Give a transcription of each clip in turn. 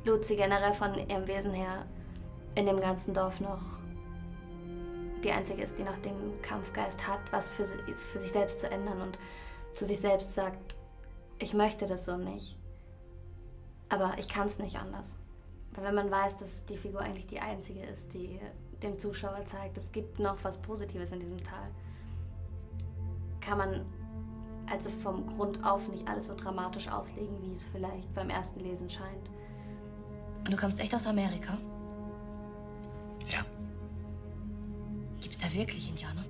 Luzi generell von ihrem Wesen her in dem ganzen Dorf noch die Einzige ist, die noch den Kampfgeist hat, was für sich selbst zu ändern und zu sich selbst sagt, ich möchte das so nicht, aber ich kann es nicht anders. Weil wenn man weiß, dass die Figur eigentlich die Einzige ist, die dem Zuschauer zeigt, es gibt noch was Positives in diesem Tal, kann man also vom Grund auf nicht alles so dramatisch auslegen, wie es vielleicht beim ersten Lesen scheint. Und du kommst echt aus Amerika? Ja. Gibt's da wirklich Indianer?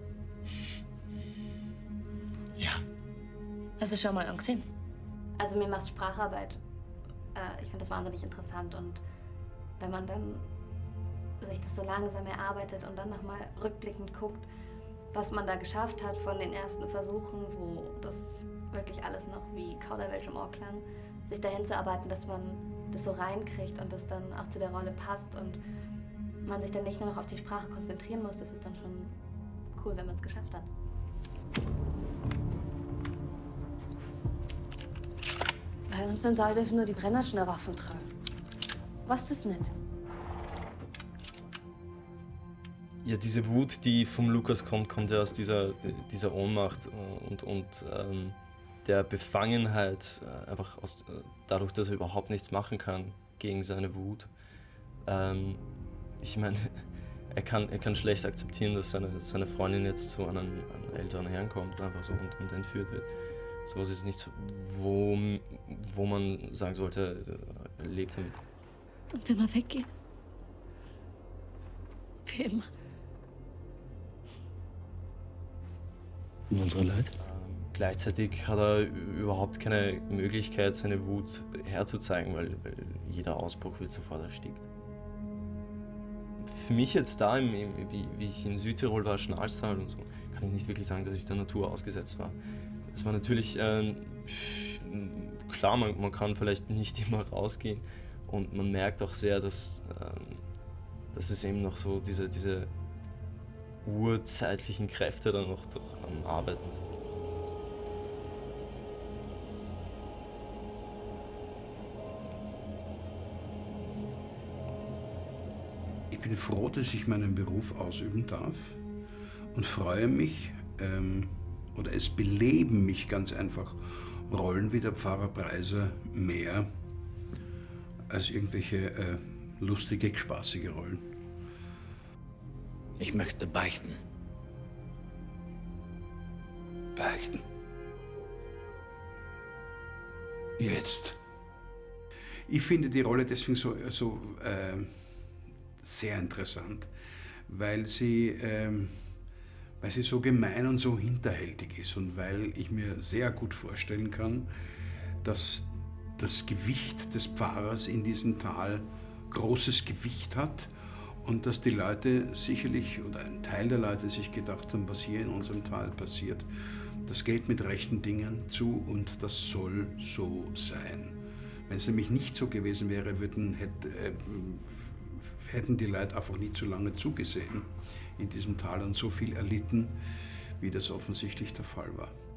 Ja. Hast du schon mal angesehen? Also mir macht Spracharbeit, ich finde das wahnsinnig interessant und wenn man dann sich das so langsam erarbeitet und dann nochmal rückblickend guckt, was man da geschafft hat von den ersten Versuchen, wo das wirklich alles noch wie Kauderwelsch im Ohr klang, sich dahin zu arbeiten, dass man das so reinkriegt und das dann auch zu der Rolle passt und man sich dann nicht nur noch auf die Sprache konzentrieren muss, das ist dann schon cool, wenn man es geschafft hat. Bei uns im Tal dürfen nur die Brennerschen Waffen tragen. Was ist das nicht? Ja, diese Wut, die vom Lukas kommt, kommt ja aus dieser Ohnmacht und der Befangenheit, einfach dadurch, dass er überhaupt nichts machen kann gegen seine Wut. Ich meine, er kann schlecht akzeptieren, dass seine Freundin jetzt zu einem älteren Herrn kommt, einfach so und entführt wird. Sowas ist nichts, wo man sagen sollte, er lebt damit. Und immer weggehen. Wie immer. In unserer Leid? Gleichzeitig hat er überhaupt keine Möglichkeit, seine Wut herzuzeigen, weil jeder Ausbruch wird sofort erstickt. Für mich jetzt da, wie ich in Südtirol war, Schnalstal und so, kann ich nicht wirklich sagen, dass ich der Natur ausgesetzt war. Es war natürlich, klar, man kann vielleicht nicht immer rausgehen und man merkt auch sehr, dass es eben noch so diese urzeitlichen Kräfte dann noch am Arbeiten sind. Ich bin froh, dass ich meinen Beruf ausüben darf und freue mich, oder es beleben mich ganz einfach Rollen wie der Pfarrer Preiser mehr als irgendwelche lustige, spaßige Rollen. Ich möchte beichten. Beichten. Jetzt. Ich finde die Rolle deswegen so sehr interessant, weil sie so gemein und so hinterhältig ist und weil ich mir sehr gut vorstellen kann, dass das Gewicht des Pfarrers in diesem Tal großes Gewicht hat und dass die Leute sicherlich, oder ein Teil der Leute sich gedacht haben, was hier in unserem Tal passiert, das geht mit rechten Dingen zu und das soll so sein. Wenn es nämlich nicht so gewesen wäre, hätten die Leute einfach nie zu lange zugesehen in diesem Tal und so viel erlitten, wie das offensichtlich der Fall war.